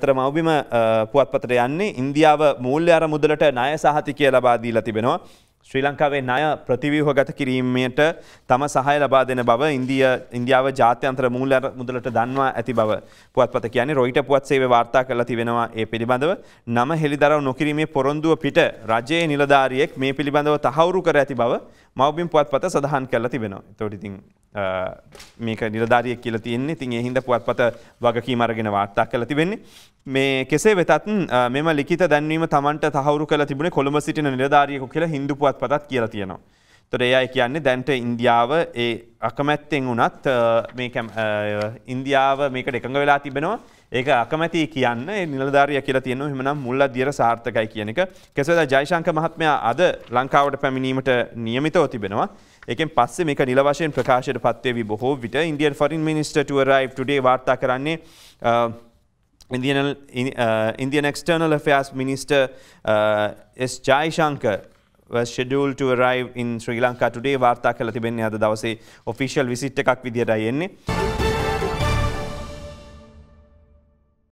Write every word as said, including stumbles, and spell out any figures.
තර මවබිම පුවත්පතට යන්නේ ඉන්දියාව මූල්‍ය අරමුදලට ණය සහතිකය ලබා දීලා තිබෙනවා. ශ්‍රී ලංකාවේ ණය ප්‍රතිව්‍යුහගත කිරීමට තම සහාය ලබා දෙන බව ඉන්දියා ඉන්දියාව ජාත්‍යන්තර මූල්‍ය මුදලට දන්වා ඇති බව පුවත්පත කියන්නේ. රොයිටර් පුවත් සේවය වාර්තා කරලා තිබෙනවා ඒ පිළිබඳව. නම හෙළිදරව් නොකිරීමේ පොරොන්දුව පිට රජයේ නිලධාරියෙක් මේ පිළිබඳව තහවුරු කර ඇති බව මවබිම් පුවත්පත සඳහන් කරලා තිබෙනවා. ඒතකොට ඉතින් මේක නිලධාරියෙක් කියලා තියෙන්නේ. ඉතින් ඒ හින්දා පුවත්පත වගකීම අරගෙන වාර්තා කරලා තිබෙන්නේ. මේ කෙසේ වෙතත් මෙම ලිඛිත දැන්වීම Tamanට තහවුරු කරලා තිබුණේ කොළඹ සිටින නිලධාරියෙකු කියලා හින්දු පුවත්පතත් කියලා තියෙනවා. ඒතකොට ඒ අය කියන්නේ දැන්ට ඉන්දියාව ඒ අකමැත්තෙන් වුණත් මේ ඉන්දියාව මේකට එකඟ වෙලා තිබෙනවා. ඒක අකමැති කියන්න ඒ නිලධාරියා කියලා තියෙනවා. එහෙමනම් මුල් අධ්‍යයන සාර්ථකයි කියන එක. කෙසේ වෙතත් ජයශංක මහත්මයා අද ලංකාවට පැමිණීමට නියමිතව තිබෙනවා. ඒකෙන් පස්සේ මේක නිල වශයෙන් ප්‍රකාශයට පත් වෙවි බොහෝ විට Indian Foreign Minister to arrive today වාර්තා කරන්නේ Indian uh, Indian External Affairs Minister uh, S Jaishankar was scheduled to arrive in Sri Lanka today වාර්තා කළ තිබෙන්නේ අද දවසේ official visit එකක් විදියටයි එන්නේ.